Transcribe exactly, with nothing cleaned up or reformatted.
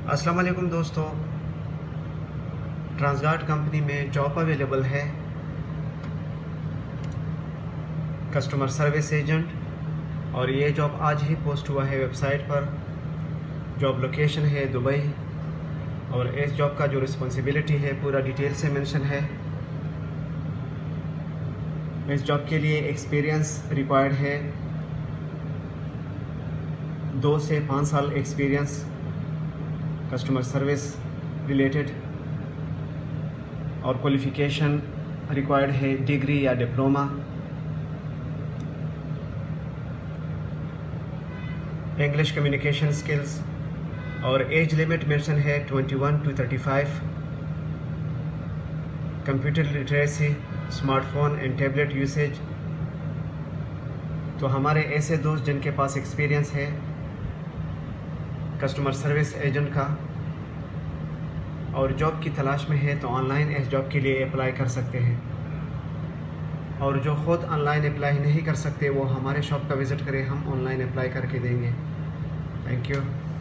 अस्सलाम वालेकुम दोस्तों, ट्रांसगार्ड कंपनी में जॉब अवेलेबल है कस्टमर सर्विस एजेंट, और ये जॉब आज ही पोस्ट हुआ है वेबसाइट पर। जॉब लोकेशन है दुबई, और इस जॉब का जो रिस्पॉन्सिबिलिटी है पूरा डिटेल से मेंशन है। इस जॉब के लिए एक्सपीरियंस रिक्वायर्ड है, दो से पाँच साल एक्सपीरियंस कस्टमर सर्विस रिलेटेड, और क्वालिफ़िकेशन रिक्वायर्ड है डिग्री या डिप्लोमा। इंग्लिश कम्युनिकेशन स्किल्स, और एज लिमिट मेंशन है इक्कीस टू पैंतीस। Computer literacy, smartphone and tablet usage. तो हमारे ऐसे दोस्त जिनके पास एक्सपीरियंस है कस्टमर सर्विस एजेंट का और जॉब की तलाश में है, तो ऑनलाइन इस जॉब के लिए अप्लाई कर सकते हैं। और जो ख़ुद ऑनलाइन अप्लाई नहीं कर सकते वो हमारे शॉप का विज़िट करें, हम ऑनलाइन अप्लाई करके देंगे। Thank you.